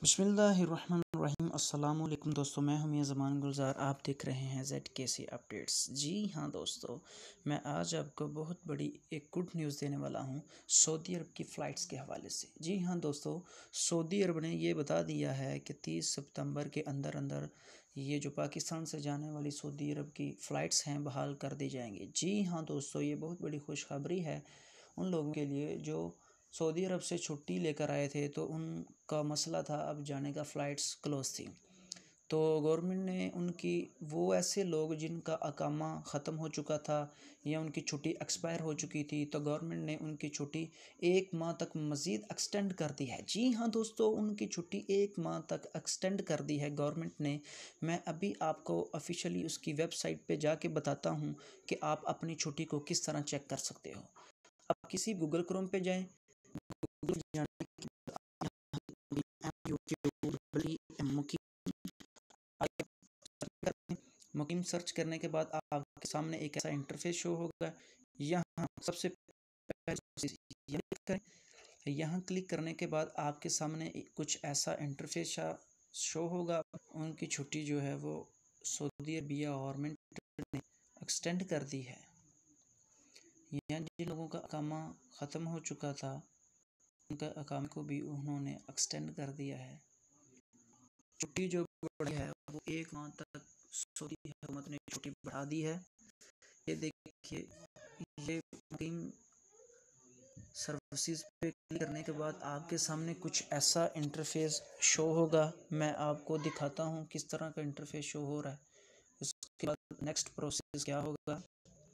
बिस्मिल्लाहिर्रहमानिर्रहीम। अस्सलाम वालेकुम दोस्तों, मैं हूं मियां ज़मान गुलजार। आप देख रहे हैं ZKC अपडेट्स। जी हाँ दोस्तों, मैं आज आपको बहुत बड़ी एक गुड न्यूज़ देने वाला हूं सऊदी अरब की फ़्लाइट्स के हवाले से। जी हाँ दोस्तों, सऊदी अरब ने ये बता दिया है कि 30 सितंबर के अंदर अंदर ये जो पाकिस्तान से जाने वाली सऊदी अरब की फ़्लाइट्स हैं बहाल कर दी जाएंगी। जी हाँ दोस्तों, ये बहुत बड़ी खुशखबरी है उन लोगों के लिए जो सऊदी अरब से छुट्टी लेकर आए थे, तो उनका मसला था अब जाने का, फ़्लाइट्स क्लोज़ थी। तो गवर्नमेंट ने उनकी, वो ऐसे लोग जिनका अकामा ख़त्म हो चुका था या उनकी छुट्टी एक्सपायर हो चुकी थी, तो गवर्नमेंट ने उनकी छुट्टी 1 माह तक मज़ीद एक्सटेंड कर दी है। जी हाँ दोस्तों, उनकी छुट्टी 1 माह तक एक्सटेंड कर दी है गवर्नमेंट ने। मैं अभी आपको ऑफ़िशियली उसकी वेबसाइट पे जाके बताता हूँ कि आप अपनी छुट्टी को किस तरह चेक कर सकते हो। आप किसी गूगल क्रोम पे जाएँ। गूगल जाने के मुकीम सर्च करने के बाद आपके सामने एक ऐसा इंटरफेस शो होगा। यहाँ सबसे पहले यहाँ क्लिक करने के बाद आपके सामने कुछ ऐसा इंटरफेस शो होगा। उनकी छुट्टी जो है वो सऊदी अरबिया गवर्नमेंट ने एक्सटेंड कर दी है। यहाँ जिन लोगों का अकामा ख़त्म हो चुका था, उनका अकाम को भी उन्होंने एक्सटेंड कर दिया है। छुट्टी जो बढ़ी है वो 1 माह तक सऊदी हुकूमत ने छुट्टी बढ़ा दी है। ये देखिए, ये मुकीम सर्विसेज पे क्लिक करने के बाद आपके सामने कुछ ऐसा इंटरफेस शो होगा। मैं आपको दिखाता हूँ किस तरह का इंटरफेस शो हो रहा है। उसके बाद नेक्स्ट प्रोसेस क्या होगा।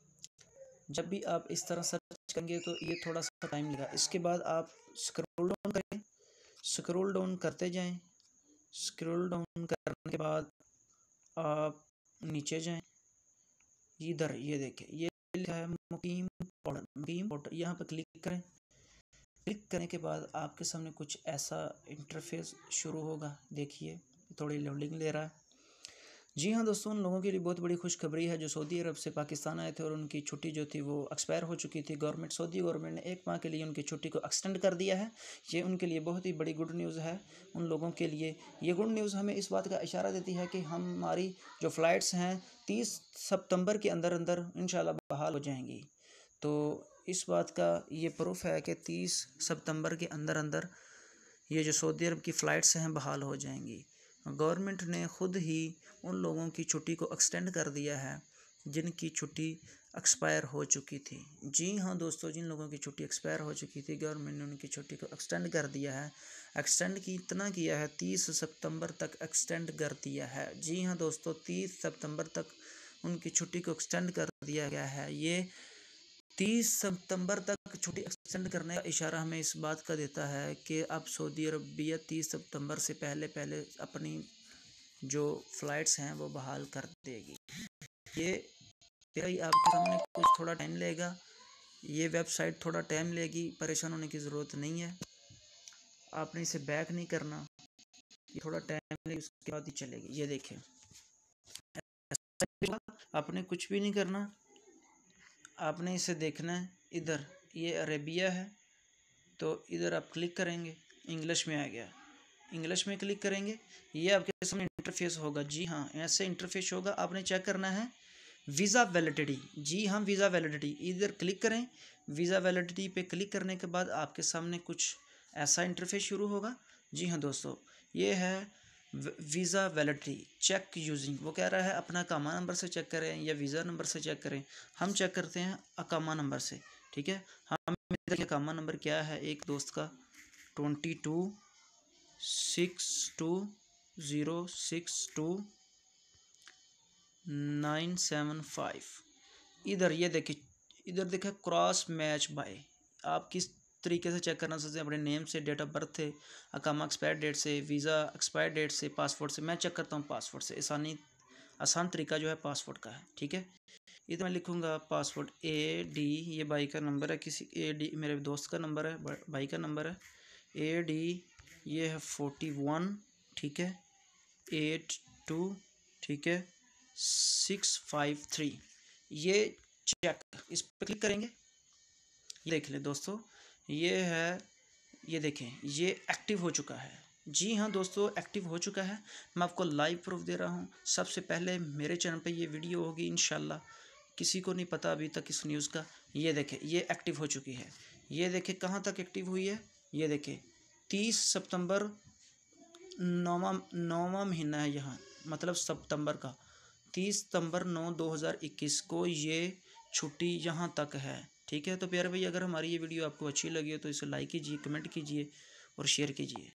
जब भी आप इस तरह सर्च करेंगे तो ये थोड़ा सा टाइम लगेगा। इसके बाद आप स्क्रॉल डाउन करें, स्क्रॉल डाउन करते जाएं। स्क्रॉल डाउन करने के बाद आप नीचे जाएं। इधर ये देखिए, ये लिखा है मुकीम पोर्टल, यहाँ पर क्लिक करें। क्लिक करने के बाद आपके सामने कुछ ऐसा इंटरफेस शुरू होगा। देखिए, थोड़ी लोडिंग ले रहा है। जी हाँ दोस्तों, उन लोगों के लिए बहुत बड़ी खुशखबरी है जो सऊदी अरब से पाकिस्तान आए थे और उनकी छुट्टी जो थी वो एक्सपायर हो चुकी थी। सऊदी गवर्नमेंट ने 1 माह के लिए उनकी छुट्टी को एक्सटेंड कर दिया है। ये उनके लिए बहुत ही बड़ी गुड न्यूज़ है। उन लोगों के लिए ये गुड न्यूज़ हमें इस बात का इशारा देती है कि हमारी जो फ़्लाइट्स हैं 30 सितंबर के अंदर अंदर इंशाल्लाह बहाल हो जाएंगी। तो इस बात का ये प्रूफ है कि 30 सितंबर के अंदर अंदर ये जो सऊदी अरब की फ़्लाइट्स हैं बहाल हो जाएंगी। गवर्नमेंट ने ख़ुद ही उन लोगों की छुट्टी को एक्सटेंड कर दिया है जिनकी छुट्टी एक्सपायर हो चुकी थी। जी हाँ दोस्तों, जिन लोगों की छुट्टी एक्सपायर हो चुकी थी, गवर्नमेंट ने उनकी छुट्टी को एक्सटेंड कर दिया है। एक्सटेंड की इतना किया है, 30 सितंबर तक एक्सटेंड कर दिया है। जी हाँ दोस्तों, 30 सितंबर तक उनकी छुट्टी को एक्सटेंड कर दिया गया है। ये 30 सितंबर तक छुट्टी एक्सटेंड करने का इशारा हमें इस बात का देता है कि अब सऊदी अरबिया 30 सितंबर से पहले पहले अपनी जो फ़्लाइट्स हैं वो बहाल कर देगी। ये तेरा आपके सामने कुछ थोड़ा टाइम लेगा, ये वेबसाइट थोड़ा टाइम लेगी, परेशान होने की ज़रूरत नहीं है। आपने इसे बैक नहीं करना, ये थोड़ा टाइम लेगी, उसके बाद ही चलेगी। ये देखें, आपने कुछ भी नहीं करना, आपने इसे देखना है। इधर ये अरेबिया है, तो इधर आप क्लिक करेंगे, इंग्लिश में आ गया, इंग्लिश में क्लिक करेंगे, ये आपके सामने इंटरफेस होगा। जी हाँ, ऐसे इंटरफेस होगा। आपने चेक करना है वीज़ा वैलिडिटी। जी हाँ, वीज़ा वैलिडिटी, इधर क्लिक करें। वीज़ा वैलिडिटी पे क्लिक करने के बाद आपके सामने कुछ ऐसा इंटरफेस शुरू होगा। जी हाँ दोस्तों, ये है वीज़ा वैलिडिटी चेक यूजिंग। वो कह रहा है अपना अकामा नंबर से चेक करें या वीज़ा नंबर से चेक करें। हम चेक करते हैं अकामा नंबर से, ठीक है। हम अकामा नंबर क्या है एक दोस्त का, 2262062975। इधर ये देखिए, इधर देखिए क्रॉस मैच बाय। आप किस तरीके से चेक करना चाहते हैं, अपने नेम से, डेट ऑफ बर्थ से, अकामा एक्सपायर डेट से, वीज़ा एक्सपायर डेट से, पासपोर्ट से। मैं चेक करता हूँ पासपोर्ट से। आसान तरीका जो है पासपोर्ट का है, ठीक है। इधर मैं लिखूँगा पासपोर्ट AD, ये भाई का नंबर है, किसी AD मेरे दोस्त का नंबर है, भाई का नंबर है AD, ये है 41, ठीक है, 82, ठीक है, 653। ये चेक, इस पर क्लिक करेंगे। ये देख लें दोस्तों, ये है, ये देखें, ये एक्टिव हो चुका है। जी हाँ दोस्तों, एक्टिव हो चुका है। मैं आपको लाइव प्रूफ दे रहा हूँ। सबसे पहले मेरे चैनल पे ये वीडियो होगी इंशाल्लाह। किसी को नहीं पता अभी तक इस न्यूज़ का। ये देखें, ये एक्टिव हो चुकी है। ये देखें कहाँ तक एक्टिव हुई है। ये देखें 30 सितंबर, नौवां महीना है यहाँ, मतलब सितंबर का 30 सितंबर 9/2021 को ये छुट्टी यहाँ तक है। ठीक है, तो प्यारे भाई, अगर हमारी ये वीडियो आपको अच्छी लगी हो तो इसे लाइक कीजिए, कमेंट कीजिए और शेयर कीजिए।